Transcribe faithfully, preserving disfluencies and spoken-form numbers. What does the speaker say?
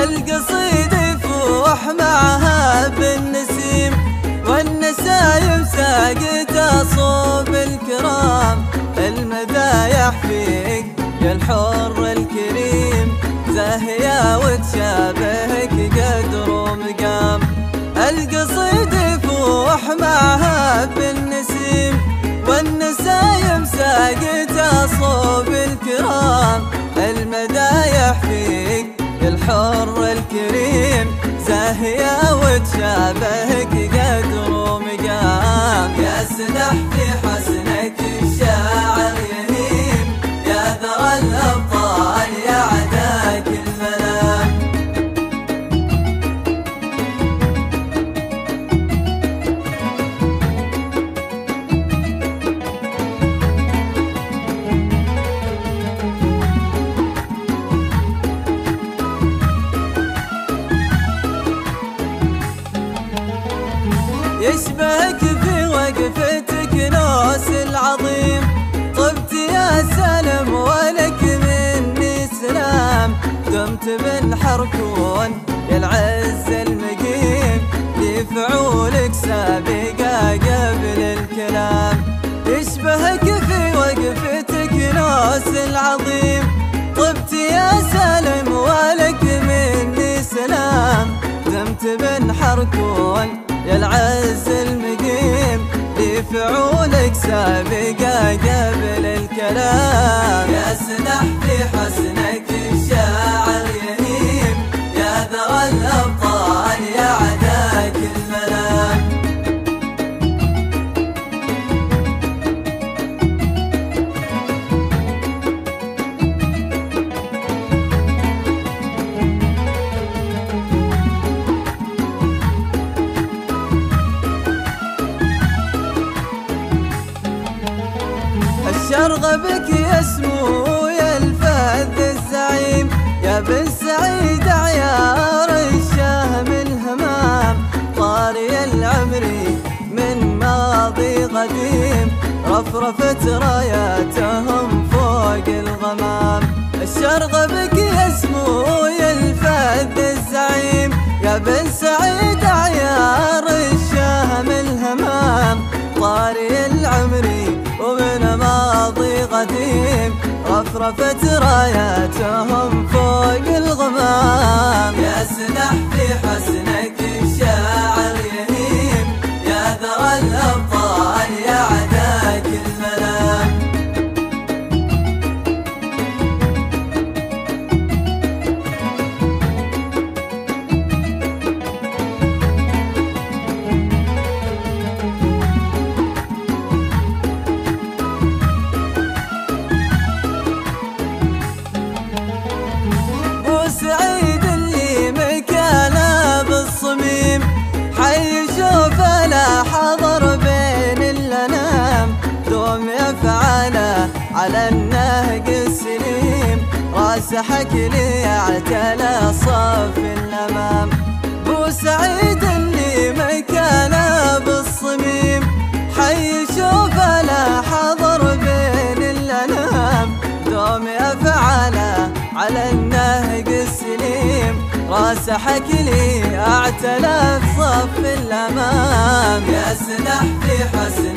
القصيد يفوح معها بالنسيم، والنسايم ساقت صوب الكرام. المدايح فيك يا الحر الكريم، زاهية وتشابهك قدر ومقام. القصيد يفوح معها بالنسيم، والنسايم ساقت صوب الكرام. المدايح فيك يا الحر الكريم، زاهية وتشابهك قدر ومقام. يا سدح في حسنك الشاعر يهيم، يا ذرى الأبطال يا عداك المنام. يشبهك في وقفتك نوس العظيم، طبت يا سلم ولك مني سلام. دمت بالحركون يا العز المقيم، لفعولك سابقة قبل الكلام. يشبهك في وقفتك نوس العظيم، طبت يا سلم ولك مني سلام. دمت بالحركون يا العز المقيم، لفعولك سابقة قبل الكلام. يا سدح في حسنك الشاعر يهيم، يا ذرى الأبطال يا عداك المنام. الشرغ بك يسمو يا الفذ الزعيم، يا بن سعيد عيار الشهم الهمام. طاري العمري من ماضي قديم، رفرفت راياتهم فوق الغمام. الشرغ بك يسمو يا الفذ الزعيم، يا بن سعيد عيار الشهم الهمام. طاري العمري ومن ماضي قديم، رفرفت راياتهم فوق الغمام. يا سدح في حسنك الشاعر يهيم، يا ذرى الأبطال يا عداك المنام. سعيد اللي مكانه بالصميم، حي شوف لا حضر بين الأنام. دوم يفعله على النهج السليم، راسحك لي اعتلى صف الأمام. بو سعيد اللي مكانه بالصميم، حي شوف لا حضر بين الأنام. دوم يفعله على النهج السليم، راسحك لي اعتلى في صف الأمام. يا سدح في حسن